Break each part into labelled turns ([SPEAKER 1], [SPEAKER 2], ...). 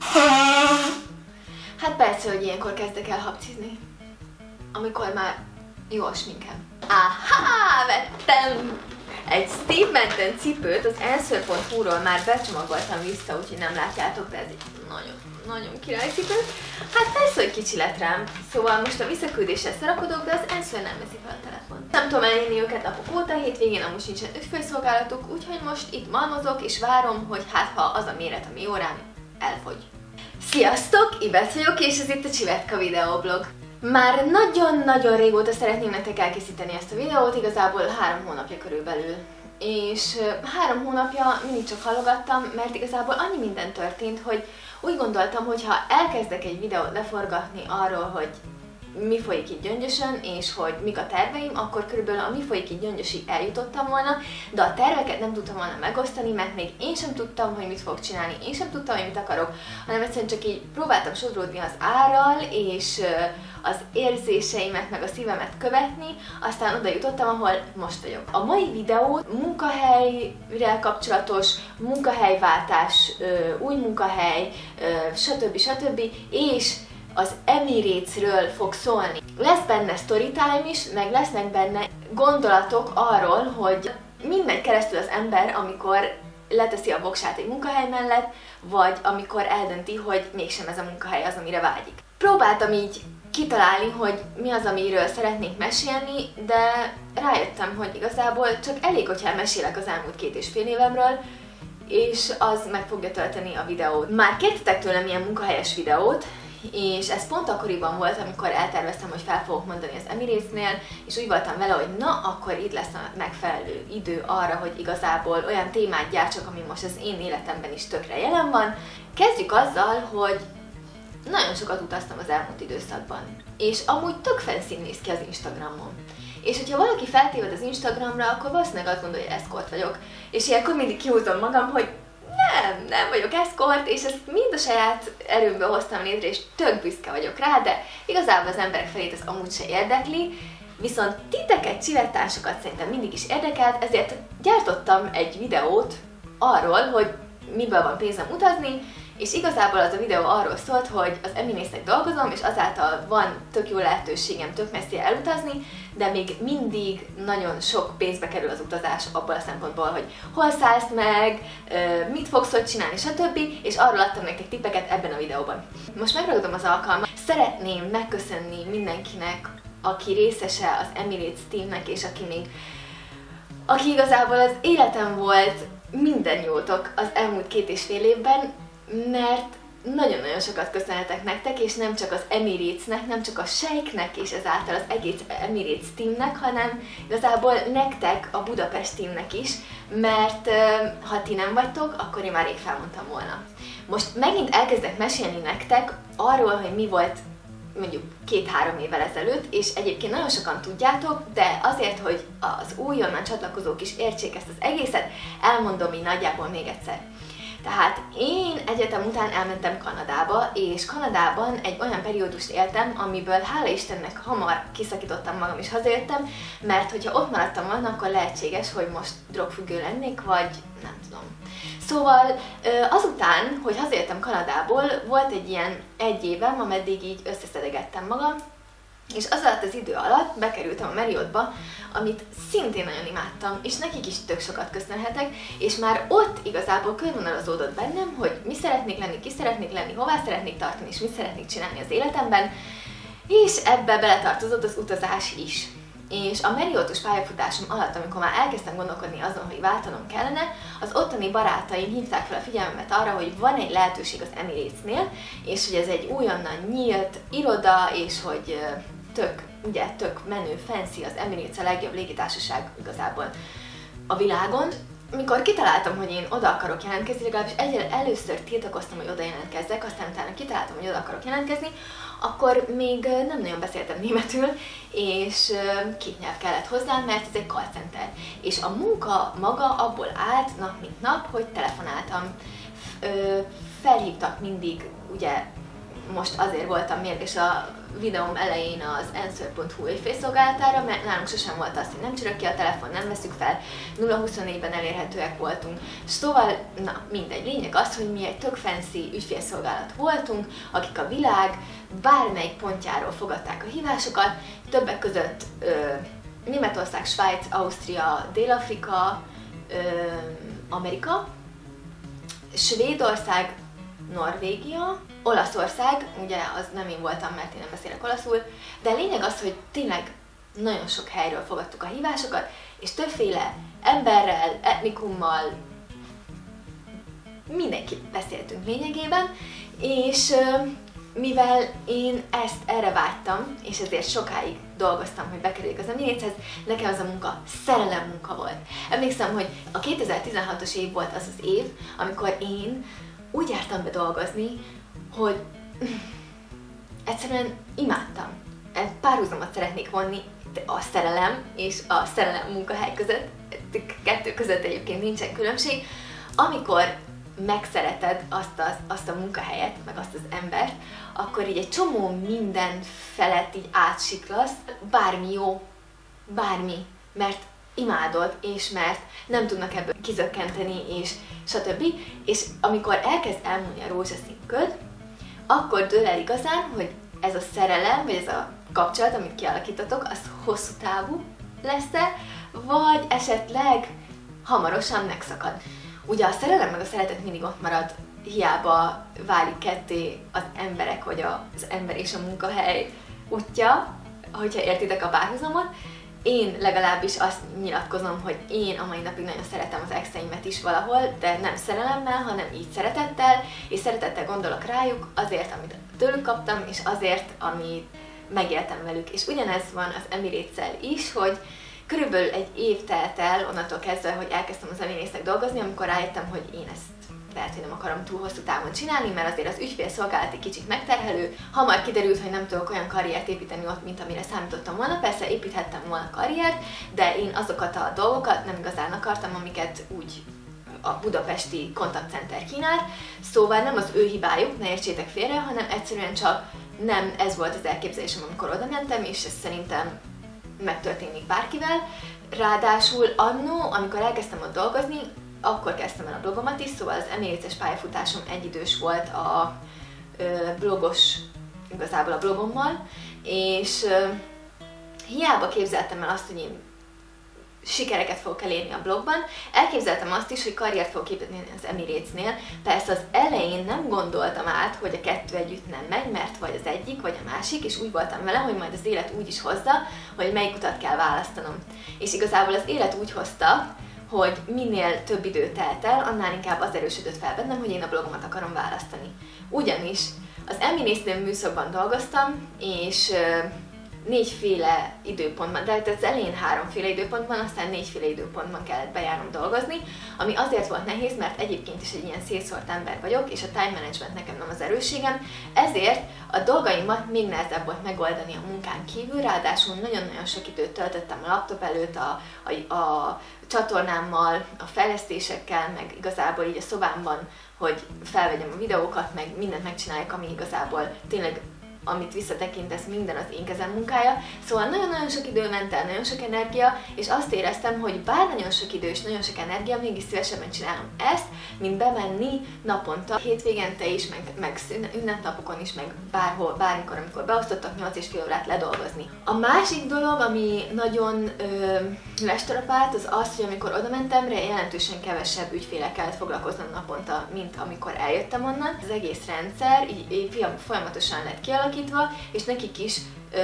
[SPEAKER 1] Hát persze, hogy ilyenkor kezdek el hapcizni. Amikor már jó a sminkem. Aha, vettem egy Steve Madden cipőt, az Answer.hu-ról már becsomagoltam vissza, úgyhogy nem látjátok, de ez egy nagyon király cipő. Hát persze, hogy kicsi lett rám, szóval most a visszaküldésre szarakodok, de az Answer nem veszi fel a telefont. Nem tudom elérni őket napok óta, hétvégén amúgy sincsen ügyfélszolgálatuk, úgyhogy most itt malmozok és várom, hogy hát ha az a méret, ami jó rám, elfogy. Sziasztok, Ivett vagyok, és ez itt a Csivetka videoblog. Már nagyon-nagyon régóta szeretném nektek elkészíteni ezt a videót, igazából 3 hónapja körülbelül. És 3 hónapja mindig csak halogattam, mert igazából annyi minden történt, hogy úgy gondoltam, hogy ha elkezdek egy videót leforgatni arról, hogy mi folyik itt Gyöngyösön, és hogy mik a terveim, akkor körülbelül a mi folyik itt Gyöngyösig eljutottam volna, de a terveket nem tudtam volna megosztani, mert még én sem tudtam, hogy mit fogok csinálni, én sem tudtam, hogy mit akarok, hanem egyszerűen csak így próbáltam sodródni az árral, és az érzéseimet, meg a szívemet követni, aztán oda jutottam, ahol most vagyok. A mai videó munkahelyre kapcsolatos, munkahelyváltás, új munkahely, stb. És az Emirates-ről fog szólni. Lesz benne storytime is, meg lesznek benne gondolatok arról, hogy minden keresztül az ember, amikor leteszi a voksát egy munkahely mellett, vagy amikor eldönti, hogy mégsem ez a munkahely az, amire vágyik. Próbáltam így kitalálni, hogy mi az, amiről szeretnék mesélni, de rájöttem, hogy igazából csak elég, hogyha elmesélek az elmúlt 2,5 évemről, és az meg fogja tölteni a videót. Már kértetek tőlem ilyen munkahelyes videót, és ez pont akkoriban volt, amikor elterveztem, hogy fel fogok mondani az Emirates-nél, és úgy voltam vele, hogy na, akkor itt lesz a megfelelő idő arra, hogy igazából olyan témát gyártsak, ami most az én életemben is tökre jelen van. Kezdjük azzal, hogy nagyon sokat utaztam az elmúlt időszakban, és amúgy tök fancy néz ki az Instagramon. És hogyha valaki feltéved az Instagramra, akkor valószínűleg azt gondolja, hogy escort vagyok. És ilyenkor mindig kihúzom magam, hogy nem vagyok escort, és ezt mind a saját erőmből hoztam létre, és tök büszke vagyok rá, de igazából az emberek felét ez amúgy se érdekli, viszont titeket, csivettársakat szerintem mindig is érdekelt, ezért gyártottam egy videót arról, hogy miből van pénzem utazni, és igazából az a videó arról szólt, hogy az Emiratesnek dolgozom, és azáltal van tök jó lehetőségem tök messzire elutazni, de még mindig nagyon sok pénzbe kerül az utazás abból a szempontból, hogy hol szállsz meg, mit fogsz ott csinálni, stb. És arról adtam nektek tippeket ebben a videóban. Most megragadom az alkalmat. Szeretném megköszönni mindenkinek, aki részese az Emirates teamnek, és aki igazából az életem volt minden jótok az elmúlt 2,5 évben, mert nagyon-nagyon sokat köszönhetek nektek, és nem csak az Emiratesnek, nem csak a Sheiknek, és ezáltal az egész Emirates teamnek, hanem igazából nektek, a Budapest teamnek is, mert ha ti nem vagytok, akkor én már rég felmondtam volna. Most megint elkezdek mesélni nektek arról, hogy mi volt mondjuk 2-3 évvel ezelőtt, és egyébként nagyon sokan tudjátok, de azért, hogy az újonnan csatlakozók is értsék ezt az egészet, elmondom így nagyjából még egyszer. Tehát én egyetem után elmentem Kanadába, és Kanadában egy olyan periódust éltem, amiből hála Istennek hamar kiszakítottam magam és hazajöttem, mert hogyha ott maradtam volna, akkor lehetséges, hogy most drogfüggő lennék, vagy nem tudom. Szóval azután, hogy hazajöttem Kanadából, volt egy ilyen 1 évem, ameddig így összeszedegettem magam, és az alatt az idő alatt bekerültem a Marriottba, amit szintén nagyon imádtam, és nekik is tök sokat köszönhetek, és már ott igazából körvonalazódott bennem, hogy mi szeretnék lenni, ki szeretnék lenni, hová szeretnék tartani, és mit szeretnék csinálni az életemben, és ebbe beletartozott az utazás is. És a Marriottos pályafutásom alatt, amikor már elkezdtem gondolkodni azon, hogy váltanom kellene, az ottani barátaim hívták fel a figyelmemet arra, hogy van egy lehetőség az Emiratesnél, és hogy ez egy újonnan nyílt iroda, és hogy tök menő, fancy, az Emirates a legjobb légitársaság igazából a világon. Mikor kitaláltam, hogy én oda akarok jelentkezni, legalábbis először tiltakoztam, hogy oda jelentkezzek, aztán utána kitaláltam, hogy oda akarok jelentkezni, akkor még nem nagyon beszéltem németül, és 2 nyelv kellett hozzám, mert ez egy call center. És a munka maga abból állt nap mint nap, hogy telefonáltam. Felhívtak mindig ugye most azért voltam mérges a videóm elején az Answer.hu ügyfélszolgálatára, mert nálunk sosem volt az, hogy nem csörög ki a telefon, nem veszük fel, 0-24-ben elérhetőek voltunk. Szóval, na mindegy, lényeg az, hogy mi egy tök fancy ügyfélszolgálat voltunk, akik a világ bármelyik pontjáról fogadták a hívásokat, többek között Németország, Svájc, Ausztria, Dél-Afrika, Amerika, Svédország, Norvégia, Olaszország, ugye az nem én voltam, mert én nem beszélek olaszul, de a lényeg az, hogy tényleg nagyon sok helyről fogadtuk a hívásokat, és többféle emberrel, etnikummal, mindenki beszéltünk lényegében, és mivel én erre vágytam, és ezért sokáig dolgoztam, hogy bekerüljek az Emirateshez, nekem ez a munka szerelem munka volt. Emlékszem, hogy a 2016-os év volt az az év, amikor én úgy jártam be dolgozni, hogy egyszerűen imádtam. Párhuzamot szeretnék vonni a szerelem és a szerelem munkahely között, kettő között egyébként nincsen különbség. Amikor megszereted azt a munkahelyet, meg azt az embert, akkor így egy csomó minden felett így átsiklasz, bármi jó, bármi, mert imádod, és mert nem tudnak ebből kizökkenteni, és stb. És amikor elkezd elmúlni a rózsaszín köd, akkor dől el igazán, hogy ez a szerelem, vagy ez a kapcsolat, amit kialakítotok, az hosszú távú lesz-e, vagy esetleg hamarosan megszakad. Ugye a szerelem meg a szeretet mindig ott marad, hiába válik ketté az emberek, vagy az ember és a munkahely útja, hogyha értitek a párhuzamot. Én legalábbis azt nyilatkozom, hogy én a mai napig nagyon szeretem az exeimet is valahol, de nem szerelemmel, hanem így szeretettel, és szeretettel gondolok rájuk azért, amit tőlük kaptam, és azért, amit megéltem velük. És ugyanez van az Emirates-szel is, hogy körülbelül egy év telt el onnantól kezdve, hogy elkezdtem az Emirates-nek dolgozni, amikor rájöttem, hogy én ezt lehet, hogy nem akarom túl hosszú távon csinálni, mert azért az ügyfélszolgálat egy kicsit megterhelő. Hamar kiderült, hogy nem tudok olyan karriert építeni ott, mint amire számítottam volna. Persze építhettem volna karriert, de én azokat a dolgokat nem igazán akartam, amiket úgy a budapesti kontaktcenter kínált. Szóval nem az ő hibájuk, ne értsétek félre, hanem egyszerűen csak nem ez volt az elképzelésem, amikor oda mentem, és ez szerintem megtörténik bárkivel. Ráadásul annó, amikor elkezdtem ott dolgozni, akkor kezdtem el a blogomat is, szóval az Emirates-es pályafutásom egyidős volt a igazából a blogommal, és hiába képzeltem el azt, hogy én sikereket fogok elérni a blogban, elképzeltem azt is, hogy karriert fogok építeni az Emirates-nél. Persze az elején nem gondoltam át, hogy a kettő együtt nem megy, mert vagy az egyik, vagy a másik, és úgy voltam vele, hogy majd az élet úgy is hozza, hogy melyik utat kell választanom. És igazából az élet úgy hozta, hogy minél több idő telt el, annál inkább az erősödött fel bennem, hogy én a blogomat akarom választani. Ugyanis az Emiratesnél műszakban dolgoztam, és 4 időpontban, de az elején 3 időpontban, aztán 4 időpontban kellett bejárnom dolgozni, ami azért volt nehéz, mert egyébként is egy ilyen szétszórt ember vagyok, és a time management nekem nem az erősségem, ezért a dolgaimat még nehezebb volt megoldani a munkán kívül, ráadásul nagyon-nagyon sok időt töltöttem a laptop előtt, a csatornámmal, a fejlesztésekkel, meg igazából így a szobámban, hogy felvegyem a videókat, meg mindent megcsináljak, ami igazából tényleg, amit visszatekintesz, minden az én kezem munkája. Szóval nagyon-nagyon sok idő ment el, nagyon sok energia, és azt éreztem, hogy bár nagyon sok idő és nagyon sok energia, mégis szívesebben csinálom ezt, mint bemenni naponta, hétvégente is, meg ünnepnapokon is, meg bárhol, bármikor, amikor beosztottak 8,5 órát ledolgozni. A másik dolog, ami nagyon lestarapált, az az, hogy amikor oda mentem, jelentősen kevesebb ügyféle kellett foglalkoznom naponta, mint amikor eljöttem onnan. Az egész rendszer így folyamatosan lett kialakítva, és nekik is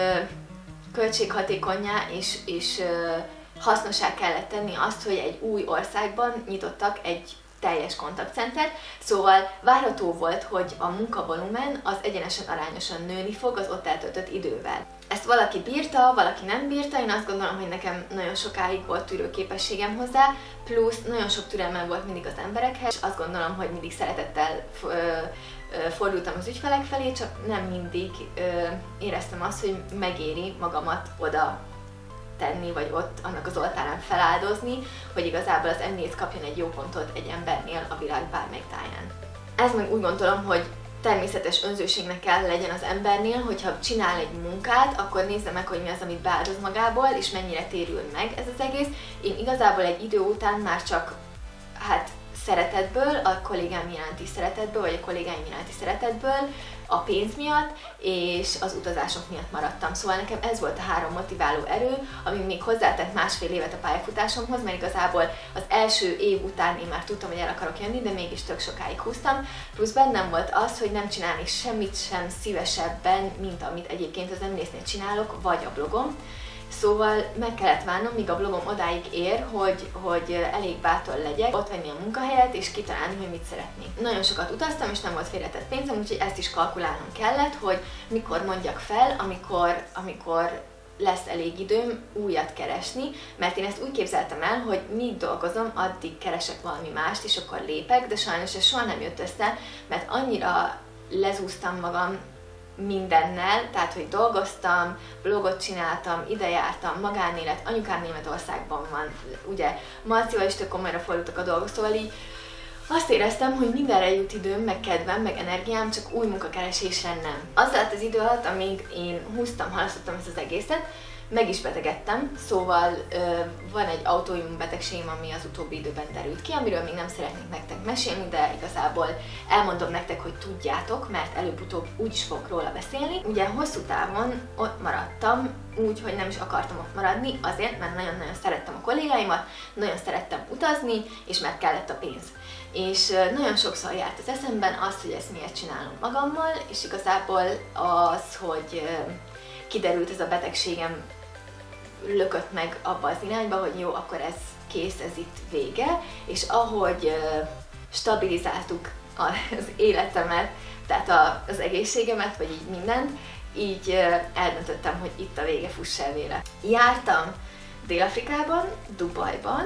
[SPEAKER 1] költséghatékonnyá és hasznosá kellett tenni azt, hogy egy új országban nyitottak egy teljes kontaktcentert, szóval várható volt, hogy a munkavolumen az egyenesen arányosan nőni fog az ott eltöltött idővel. Ezt valaki bírta, valaki nem bírta, én azt gondolom, hogy nekem nagyon sokáig volt tűrőképességem hozzá, plusz nagyon sok türelmem volt mindig az emberekhez, és azt gondolom, hogy mindig szeretettel fordultam az ügyfelek felé, csak nem mindig éreztem azt, hogy megéri magamat oda tenni, vagy ott annak az oltárán feláldozni, hogy igazából az Emirates kapjon egy jó pontot egy embernél a világ bármelyik táján. Ez meg úgy gondolom, hogy természetes önzőségnek kell legyen az embernél, hogyha csinál egy munkát, akkor nézze meg, hogy mi az, amit beáldoz magából, és mennyire térül meg ez az egész. Én igazából egy idő után már csak szeretetből, a kollégám iránti szeretetből, vagy a kollégáim iránti szeretetből, a pénz miatt és az utazások miatt maradtam. Szóval nekem ez volt a 3 motiváló erő, ami még hozzátett 1,5 évet a pályafutásomhoz, mert igazából az első év után én már tudtam, hogy el akarok jönni, de mégis tök sokáig húztam. Plusz bennem volt az, hogy nem csinálni semmit sem szívesebben, mint amit egyébként az Eminésznél csinálok, vagy a blogom. Szóval meg kellett várnom, míg a blogom odáig ér, hogy elég bátor legyek, ott venni a munkahelyet és kitalálni, hogy mit szeretnék. Nagyon sokat utaztam, és nem volt félretett pénzem, úgyhogy ezt is kalkulálnom kellett, hogy mikor mondjak fel, amikor lesz elég időm újat keresni, mert én ezt úgy képzeltem el, hogy míg dolgozom, addig keresek valami mást, és akkor lépek, de sajnos ez soha nem jött össze, mert annyira lezúztam magam mindennel, tehát hogy dolgoztam, blogot csináltam, ide jártam, magánélet, anyukám Németországban van, ugye Marcival is tök komolyra fordultak a dolgok, szóval így azt éreztem, hogy mindenre jut időm, meg kedvem, meg energiám, csak új munkakeresésre nem. Az alatt az idő alatt, amíg én húztam, halasztottam ezt az egészet, meg is betegedtem, szóval van egy autoimmun betegségem, ami az utóbbi időben derült ki, amiről még nem szeretnék nektek mesélni, de igazából elmondom nektek, hogy tudjátok, mert előbb-utóbb úgyis fogok róla beszélni. Ugye hosszú távon ott maradtam, úgy, hogy nem is akartam ott maradni, azért, mert nagyon-nagyon szerettem a kollégáimat, nagyon szerettem utazni, és mert kellett a pénz. És nagyon sokszor járt az eszemben az, hogy ezt miért csinálom magammal, és igazából az, hogy kiderült ez a betegségem, lökött meg abba az irányba, hogy jó, akkor ez kész, ez itt vége, és ahogy stabilizáltuk az életemet, tehát az egészségemet, vagy így mindent, így eldöntöttem, hogy itt a vége, fuss el vele. Jártam Dél-Afrikában, Dubajban,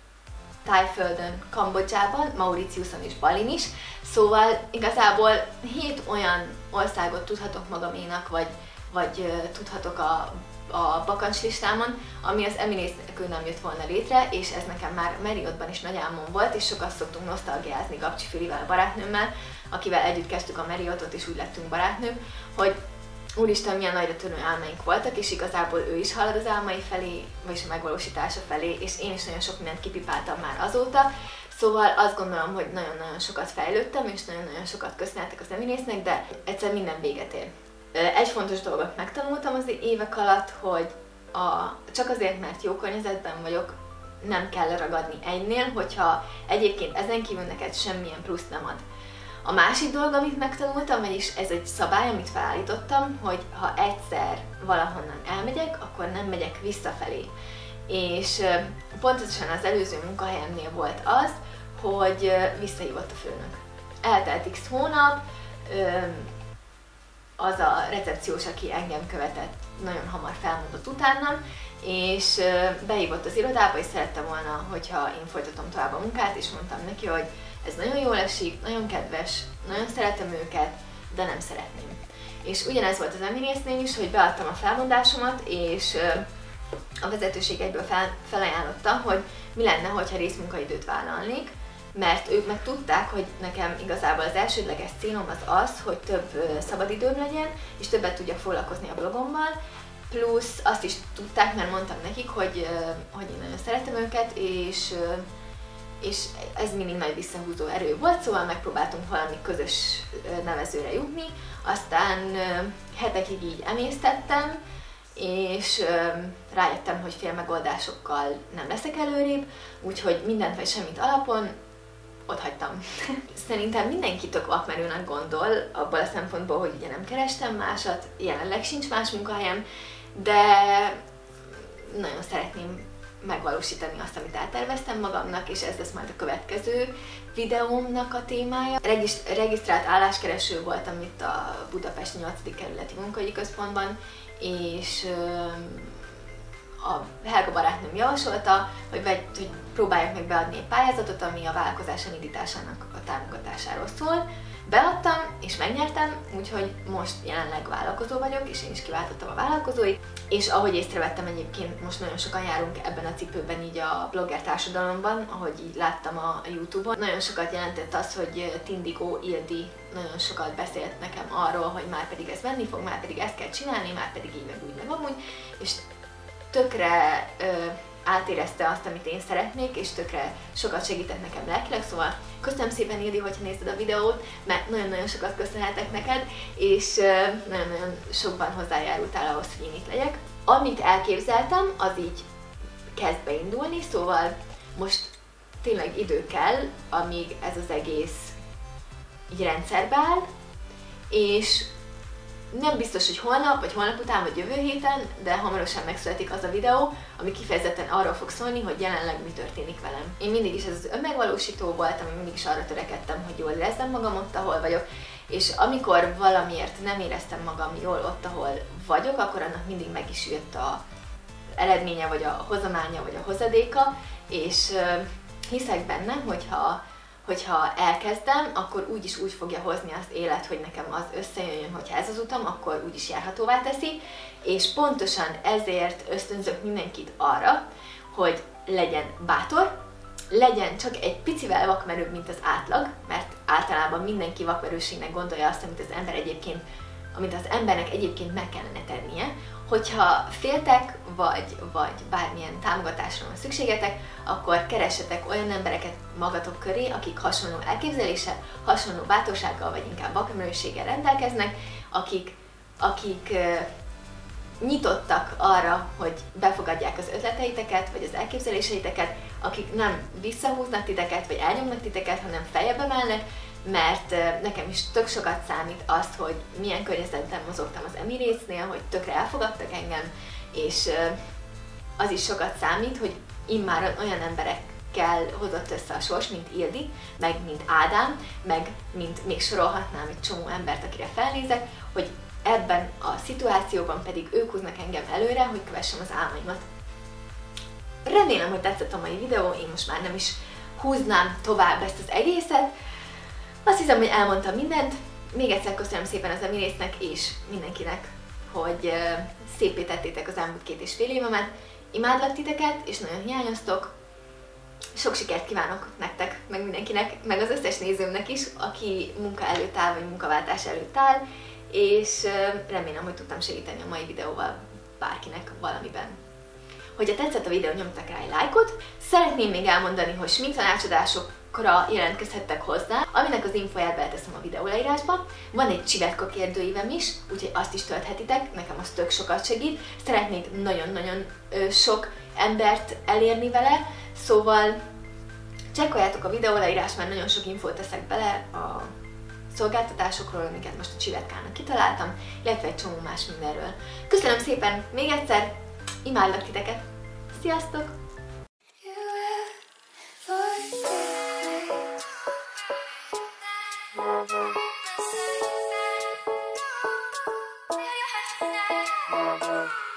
[SPEAKER 1] Tájföldön, Kambodzsában, Mauritiuson és Balin is, szóval igazából 7 olyan országot tudhatok magaménak, vagy tudhatok a bakancslistámon, ami az Eminész nélkül nem jött volna létre, és ez nekem már Marriottban is nagy álmom volt, és sokat szoktunk nosztalgiázni Gabcsi Fülivel, a barátnőmmel, akivel együtt kezdtük a Marriottot, és úgy lettünk barátnők, hogy úristen, milyen nagyra törő álmaink voltak, és igazából ő is halad az álmai felé, vagyis a megvalósítása felé, és én is nagyon sok mindent kipipáltam már azóta, szóval azt gondolom, hogy nagyon-nagyon sokat fejlődtem, és nagyon-nagyon sokat köszönhetek az Eminésznek, de egyszer minden véget ér. Egy fontos dolgot megtanultam az évek alatt, hogy csak azért, mert jó környezetben vagyok, nem kell ragadni egynél, hogyha egyébként ezen kívül neked semmilyen plusz nem ad. A másik dolog, amit megtanultam, vagyis ez egy szabály, amit felállítottam, hogy ha egyszer valahonnan elmegyek, akkor nem megyek visszafelé. És pontosan az előző munkahelyemnél volt az, hogy visszahívott a főnök. Eltelt x hónap, az a recepciós, aki engem követett, nagyon hamar felmondott utánam, és behívott az irodába, és szerette volna, hogyha én folytatom tovább a munkát, és mondtam neki, hogy ez nagyon jól esik, nagyon kedves, nagyon szeretem őket, de nem szeretném. És ugyanez volt az Eminésznél is, hogy beadtam a felmondásomat, és a vezetőség egyből felajánlotta, hogy mi lenne, hogyha részmunkaidőt vállalnék, mert ők meg tudták, hogy nekem igazából az elsődleges célom az, hogy több szabadidőm legyen, és többet tudjak foglalkozni a blogommal, plusz azt is tudták, mert mondtam nekik, hogy én nagyon szeretem őket, és ez mindig nagy visszahúzó erő volt, szóval megpróbáltunk valami közös nevezőre jutni, aztán hetekig így emésztettem, és rájöttem, hogy félmegoldásokkal nem leszek előrébb, úgyhogy mindent vagy semmit alapon ott hagytam. Szerintem mindenki tök vakmerőnek gondol, abból a szempontból, hogy ugye nem kerestem másat, jelenleg sincs más munkahelyem, de nagyon szeretném megvalósítani azt, amit elterveztem magamnak, és ez lesz majd a következő videómnak a témája. Regisztrált álláskereső voltam itt a Budapest 8. kerületi munkahogyi központban, és a Helga barátnőm javasolta, hogy próbálják meg beadni egy pályázatot, ami a vállalkozás indításának a támogatásáról szól. Beadtam, és megnyertem, úgyhogy most jelenleg vállalkozó vagyok, és én is kiváltottam a vállalkozóit, és ahogy észrevettem egyébként, most nagyon sokan járunk ebben a cipőben így a blogger társadalomban, ahogy így láttam a YouTube-on. Nagyon sokat jelentett az, hogy Tindigo Ildi nagyon sokat beszélt nekem arról, hogy már pedig ez menni fog, már pedig ezt kell csinálni, már pedig így meg úgy meg amúgy, és tökre átérezte azt, amit én szeretnék, és tökre sokat segített nekem lelkileg, szóval köszönöm szépen, Ildi, hogyha nézted a videót, mert nagyon-nagyon sokat köszönhetek neked, és nagyon-nagyon sokban hozzájárultál ahhoz, hogy én itt legyek. Amit elképzeltem, az így kezd beindulni, szóval most tényleg idő kell, amíg ez az egész így rendszerbe áll, és nem biztos, hogy holnap, vagy holnap után, vagy jövő héten, de hamarosan megszületik az a videó, ami kifejezetten arról fog szólni, hogy jelenleg mi történik velem. Én mindig is ez az önmegvalósító voltam, én mindig is arra törekedtem, hogy jól érezzem magam ott, ahol vagyok, és amikor valamiért nem éreztem magam jól ott, ahol vagyok, akkor annak mindig meg is jött az eredménye, vagy a hozománya, vagy a hozadéka, és hiszek benne, hogyha elkezdem, akkor úgyis úgy fogja hozni az élet, hogy nekem az összejöjjön, hogyha ez az utam, akkor úgyis járhatóvá teszi, és pontosan ezért ösztönzök mindenkit arra, hogy legyen bátor, legyen csak egy picivel vakmerőbb, mint az átlag, mert általában mindenki vakmerőségnek gondolja azt, amit az embernek egyébként meg kellene tennie. Hogyha féltek, vagy bármilyen támogatásra van szükségetek, akkor keressetek olyan embereket magatok köré, akik hasonló elképzeléssel, hasonló bátorsággal, vagy inkább vakmerőséggel rendelkeznek, akik nyitottak arra, hogy befogadják az ötleteiteket, vagy az elképzeléseiteket, akik nem visszahúznak titeket, vagy elnyomnak titeket, hanem feljebb emelnek, mert nekem is tök sokat számít azt, hogy milyen környezetben mozogtam az Emirates-nél, hogy tökre elfogadtak engem, és az is sokat számít, hogy immáron olyan emberekkel hozott össze a sors, mint Ildi, meg mint Ádám, meg mint még sorolhatnám egy csomó embert, akire felnézek, hogy ebben a szituációban pedig ők húznak engem előre, hogy kövessem az álmaimat. Remélem, hogy tetszett a mai videó, én most már nem is húznám tovább ezt az egészet. Azt hiszem, hogy elmondtam mindent. Még egyszer köszönöm szépen az Emirates-nek és mindenkinek, hogy szépé tettétek az elmúlt 2,5 évemet. Imádlak titeket, és nagyon hiányoztok. Sok sikert kívánok nektek, meg mindenkinek, meg az összes nézőmnek is, aki munka előtt áll, vagy munkaváltás előtt áll, és remélem, hogy tudtam segíteni a mai videóval bárkinek valamiben. Hogyha tetszett a videó, nyomtak rá egy lájkot. Szeretném még elmondani, hogy smink tanácsadásokra jelentkezhettek hozzá, aminek az infóját beleteszem a videó leírásba. Van egy csivetka kérdőívem is, úgyhogy azt is tölthetitek, nekem az tök sokat segít. Szeretnék nagyon-nagyon sok embert elérni vele, szóval csekkoljátok a videó leírást, mert nagyon sok infót teszek bele a szolgáltatásokról, amiket most a csivetkának kitaláltam, illetve egy csomó más mindenről. Köszönöm szépen még egyszer, imádlak titeket! Sziasztok!
[SPEAKER 2] Thank you.